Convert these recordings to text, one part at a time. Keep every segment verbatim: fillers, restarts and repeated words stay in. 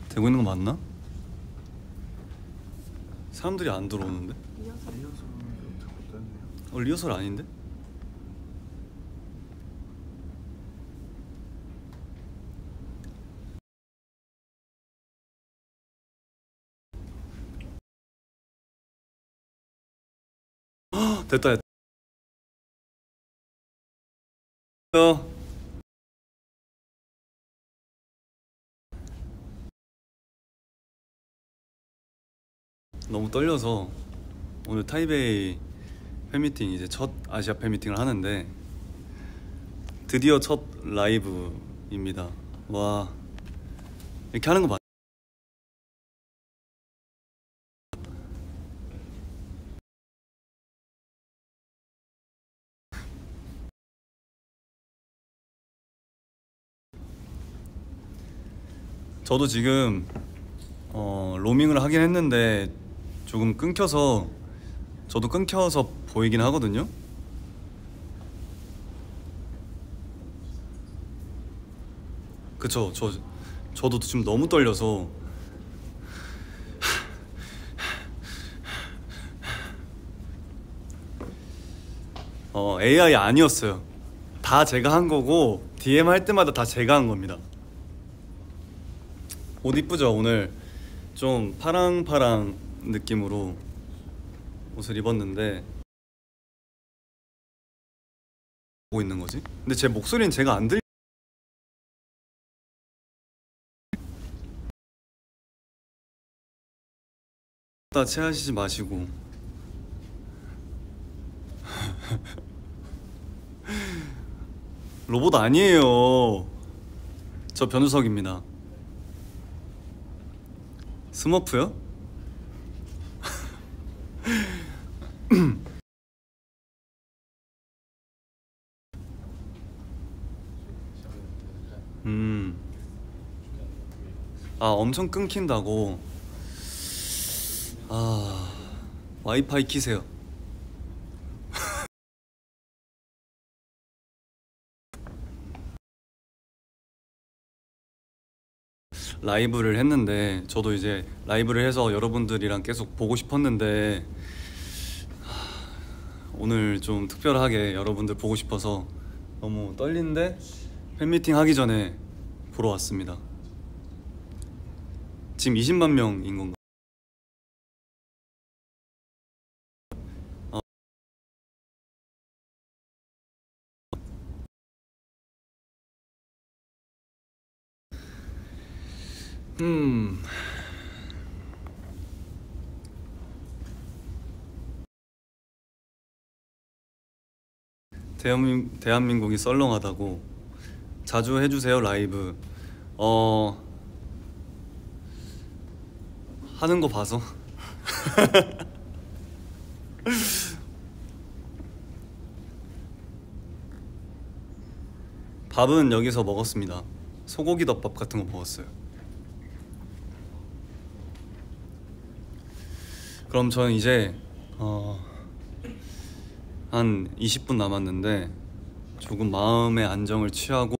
되고 있는 거 맞나? 사람들이 안 들어오는데? 어, 리허설 아닌데? 헉, 됐다 됐다. 너무 떨려서 오늘 타이베이 팬미팅, 이제 첫 아시아 팬미팅을 하는데 드디어 첫 라이브입니다. 와, 이렇게 하는 거 맞... 저도 지금 어, 로밍을 하긴 했는데 조금 끊겨서, 저도 끊겨서 보이긴 하거든요. 그쵸. 저 저도 지금 너무 떨려서. 어 에이아이 아니었어요. 다 제가 한 거고 디엠 할 때마다 다 제가 한 겁니다. 옷 이쁘죠? 오늘 좀 파랑파랑 느낌으로 옷을 입었는데 보고 있는 거지? 근데 제 목소리는 제가 안 들... 다 체하시지 마시고. 로봇 아니에요. 저 변우석입니다. 스머프요? 음. 아, 엄청 끊긴다고. 아, 와이파이 키세요. 라이브를 했는데, 저도 이제 라이브를 해서 여러분들이랑 계속 보고 싶었는데 오늘 좀 특별하게 여러분들 보고 싶어서 너무 떨리는데 팬미팅 하기 전에 보러 왔습니다. 지금 이십만 명인 건가? 어. 음. 대한민, 대한민국이 썰렁하다고. 자주 해주세요 라이브. 어... 하는 거 봐서. 밥은 여기서 먹었습니다. 소고기 덮밥 같은 거 먹었어요. 그럼 저는 이제 어... 한 이십 분 남았는데 조금 마음의 안정을 취하고,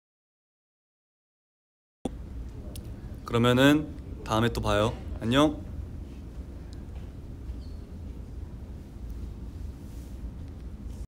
그러면은 다음에 또 봐요. 안녕.